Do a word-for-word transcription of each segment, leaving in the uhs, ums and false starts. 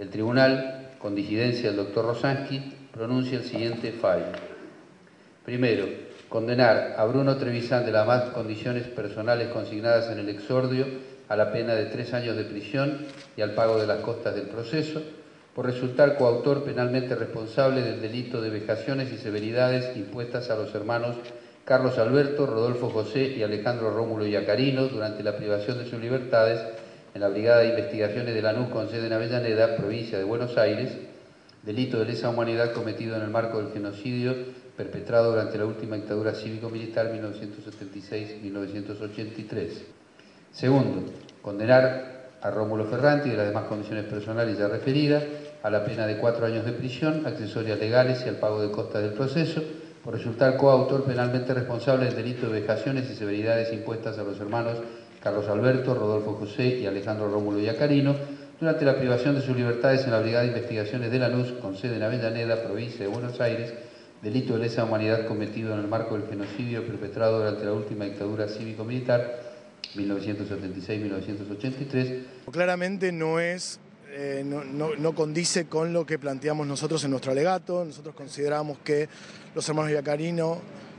El tribunal, con disidencia del doctor Rosansky, pronuncia el siguiente fallo. Primero, condenar a Bruno Trevisan de las más condiciones personales consignadas en el exordio a la pena de tres años de prisión y al pago de las costas del proceso, por resultar coautor penalmente responsable del delito de vejaciones y severidades impuestas a los hermanos Carlos Alberto, Rodolfo José y Alejandro Rómulo Yacarino durante la privación de sus libertades en la Brigada de Investigaciones de Lanús con sede en Avellaneda, provincia de Buenos Aires, delito de lesa humanidad cometido en el marco del genocidio perpetrado durante la última dictadura cívico-militar mil novecientos setenta y seis a mil novecientos ochenta y tres. Segundo, condenar a Rómulo Ferranti de las demás condiciones personales ya referidas a la pena de cuatro años de prisión, accesorias legales y al pago de costas del proceso, por resultar coautor penalmente responsable del delito de vejaciones y severidades impuestas a los hermanos Carlos Alberto, Rodolfo José y Alejandro Rómulo Yacarino durante la privación de sus libertades en la Brigada de Investigaciones de Lanús, con sede en Avellaneda, provincia de Buenos Aires, delito de lesa humanidad cometido en el marco del genocidio perpetrado durante la última dictadura cívico-militar mil novecientos setenta y seis a mil novecientos ochenta y tres. Claramente no es, eh, no, no, no condice con lo que planteamos nosotros en nuestro alegato. Nosotros consideramos que los hermanos Yacarino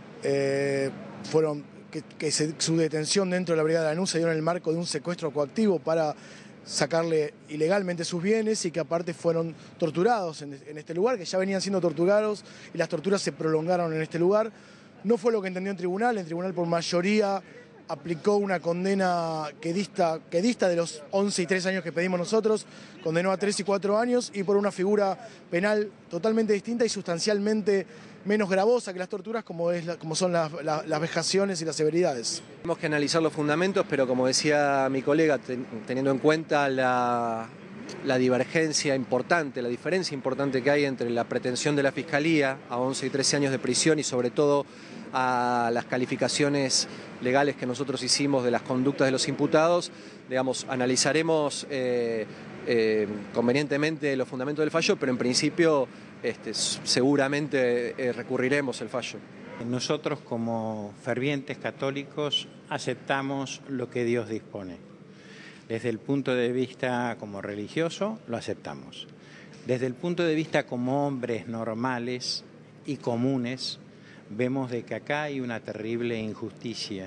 eh, fueron, que, que se, su detención dentro de la Brigada de Lanús se dio en el marco de un secuestro coactivo para sacarle ilegalmente sus bienes y que aparte fueron torturados en, en este lugar, que ya venían siendo torturados y las torturas se prolongaron en este lugar. No fue lo que entendió el tribunal, el tribunal por mayoría aplicó una condena que dista, que dista de los once y tres años que pedimos nosotros, condenó a tres y cuatro años y por una figura penal totalmente distinta y sustancialmente menos gravosa que las torturas, como, es la, como son las, las, las vejaciones y las severidades. Tenemos que analizar los fundamentos, pero como decía mi colega, ten, teniendo en cuenta la, la divergencia importante, la diferencia importante que hay entre la pretensión de la Fiscalía a once y trece años de prisión y sobre todo a las calificaciones legales que nosotros hicimos de las conductas de los imputados, digamos, analizaremos eh, eh, convenientemente los fundamentos del fallo, pero en principio este, seguramente eh, recurriremos el fallo. Nosotros como fervientes católicos aceptamos lo que Dios dispone. Desde el punto de vista como religioso lo aceptamos. Desde el punto de vista como hombres normales y comunes, vemos de que acá hay una terrible injusticia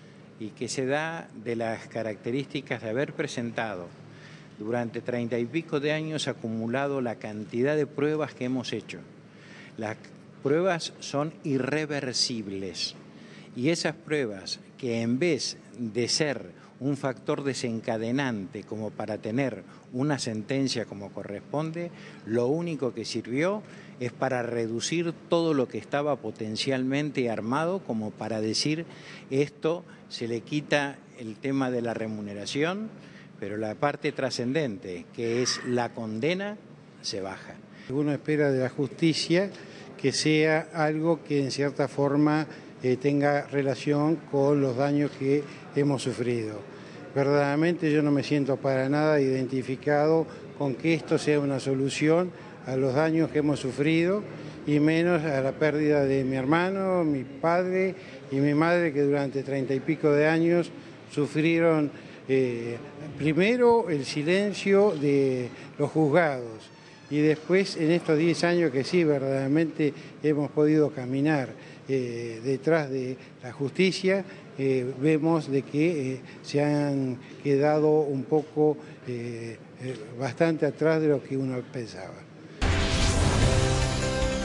y que se da de las características de haber presentado durante treinta y pico de años acumulado la cantidad de pruebas que hemos hecho. Las pruebas son irreversibles y esas pruebas que en vez de ser un factor desencadenante como para tener una sentencia como corresponde, lo único que sirvió es para reducir todo lo que estaba potencialmente armado, como para decir esto se le quita el tema de la remuneración, pero la parte trascendente, que es la condena, se baja. Uno espera de la justicia que sea algo que en cierta forma eh, tenga relación con los daños que hemos sufrido. Verdaderamente yo no me siento para nada identificado con que esto sea una solución a los daños que hemos sufrido y menos a la pérdida de mi hermano, mi padre y mi madre, que durante treinta y pico de años sufrieron eh, primero el silencio de los juzgados y después en estos diez años que sí verdaderamente hemos podido caminar eh, detrás de la justicia, eh, vemos de que eh, se han quedado un poco eh, eh, bastante atrás de lo que uno pensaba.